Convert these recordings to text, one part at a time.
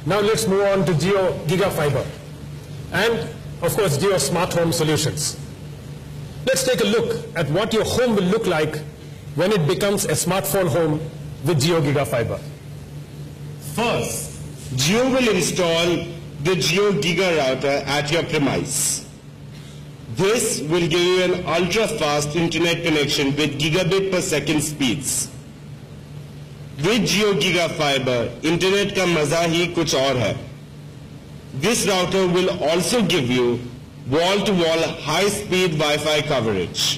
Now let's move on to Jio Giga Fiber and, of course, Jio Smart Home Solutions. Let's take a look at what your home will look like when it becomes a smartphone home with Jio Giga Fiber. First, Jio will install the Jio Giga router at your premise. This will give you an ultra-fast internet connection with gigabit per second speeds. With Jio Giga Fiber, internet का मजा ही कुछ और है. This router will also give you wall-to-wall high-speed Wi-Fi coverage.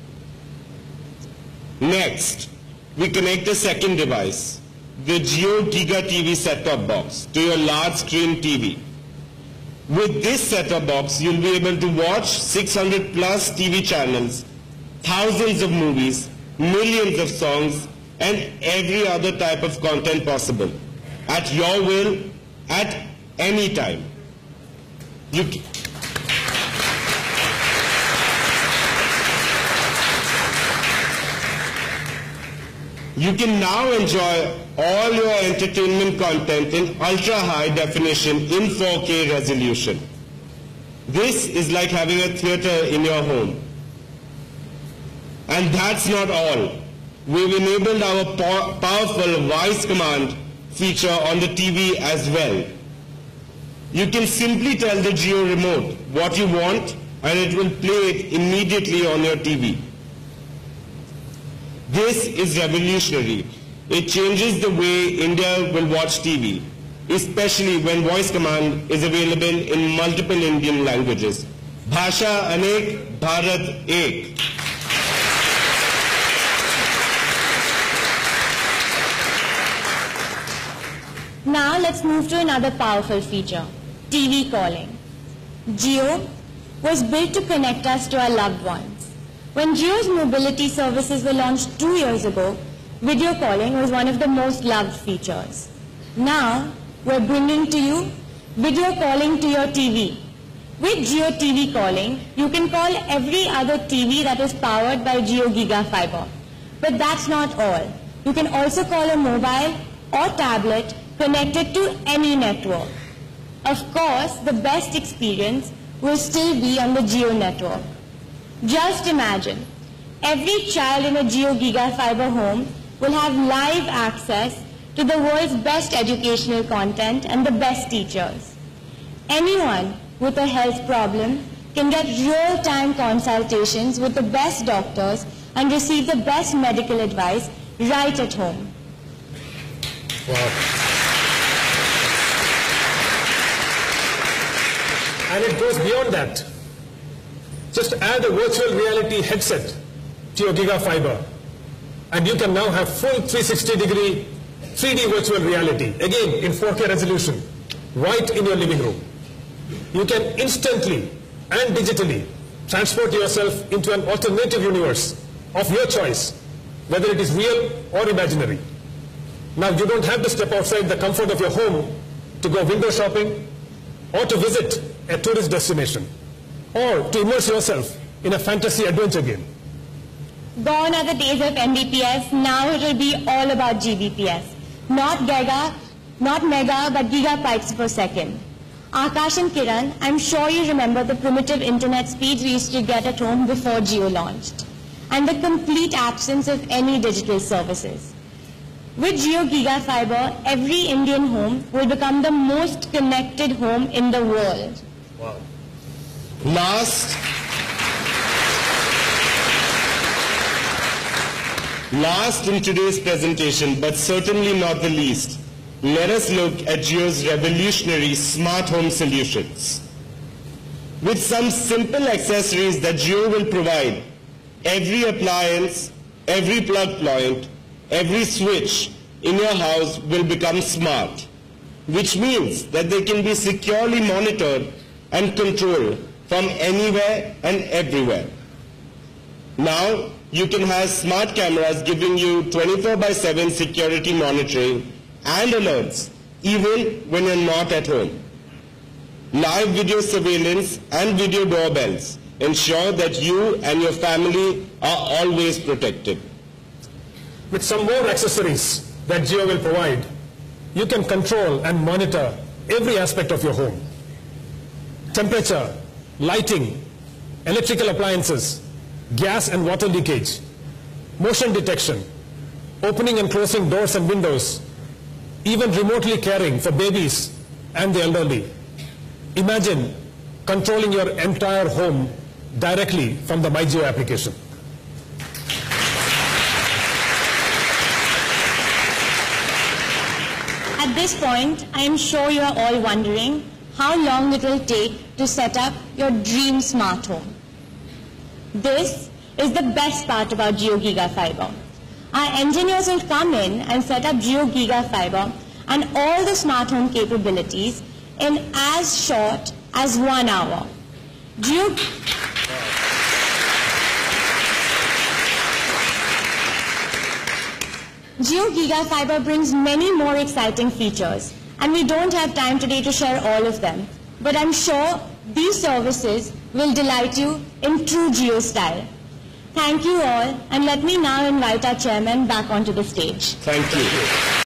Next, we connect the second device, the Jio Giga TV set-top box, to your large screen TV. With this set-top box, you'll be able to watch 600 plus TV channels, thousands of movies, millions of songs, and every other type of content possible, at your will, at any time. You can now enjoy all your entertainment content in ultra-high definition in 4K resolution. This is like having a theater in your home. And that's not all. We've enabled our powerful voice command feature on the TV as well. You can simply tell the Jio remote what you want and it will play it immediately on your TV. This is revolutionary. It changes the way India will watch TV, especially when voice command is available in multiple Indian languages. Bhasha Anek, Bharat Ek. Now let's move to another powerful feature, TV calling. Jio was built to connect us to our loved ones. When Jio's mobility services were launched 2 years ago, video calling was one of the most loved features. Now, we're bringing to you video calling to your TV. With Jio TV calling, you can call every other TV that is powered by Jio Giga Fiber. But that's not all. You can also call a mobile or tablet connected to any network. Of course, the best experience will still be on the Jio network. Just imagine, every child in a Jio Giga Fiber home will have live access to the world's best educational content and the best teachers. Anyone with a health problem can get real-time consultations with the best doctors and receive the best medical advice right at home. Wow. And it goes beyond that. Just add a virtual reality headset to your Giga Fiber, and you can now have full 360-degree 3D virtual reality, again in 4K resolution, right in your living room. You can instantly and digitally transport yourself into an alternative universe of your choice, whether it is real or imaginary. Now you don't have to step outside the comfort of your home to go window shopping or to visit a tourist destination or to immerse yourself in a fantasy adventure game. Gone are the days of Mbps, now it will be all about Gbps. Not giga, not mega, but gigabytes per second. Akash and Kiran, I'm sure you remember the primitive internet speeds we used to get at home before Jio launched, and the complete absence of any digital services. With Jio Giga Fiber, every Indian home will become the most connected home in the world. Wow. Last in today's presentation, but certainly not the least, let us look at Jio's revolutionary smart home solutions. With some simple accessories that Jio will provide, every appliance, every plug point, every switch in your house will become smart, which means that they can be securely monitored and controlled from anywhere and everywhere. Now, you can have smart cameras giving you 24/7 security monitoring and alerts, even when you're not at home. Live video surveillance and video doorbells ensure that you and your family are always protected. With some more accessories that Jio will provide, you can control and monitor every aspect of your home. Temperature, lighting, electrical appliances, gas and water leakage, motion detection, opening and closing doors and windows, even remotely caring for babies and the elderly. Imagine controlling your entire home directly from the MyJio application. At this point, I am sure you are all wondering how long it will take to set up your dream smart home. This is the best part about Jio Giga Fiber. Our engineers will come in and set up Jio Giga Fiber and all the smart home capabilities in as short as 1 hour. Jio Giga Fiber brings many more exciting features, and we don't have time today to share all of them. But I'm sure these services will delight you in true Jio style. Thank you all, and let me now invite our chairman back onto the stage. Thank you.